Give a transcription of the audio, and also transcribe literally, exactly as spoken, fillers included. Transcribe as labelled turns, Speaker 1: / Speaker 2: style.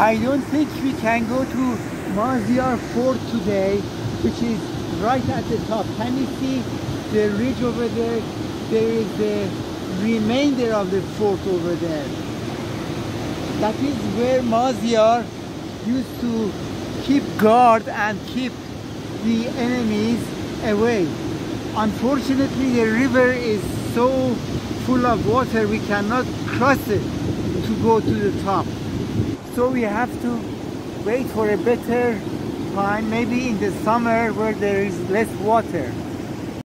Speaker 1: I don't think we can go to Maziyar Fort today, which is right at the top. Can you see the ridge over there? There is the remainder of the fort over there. That is where Maziyar used to keep guard and keep the enemies away. Unfortunately, the river is so full of water we cannot cross it to go to the top. So we have to wait for a better time, maybe in the summer where there is less water.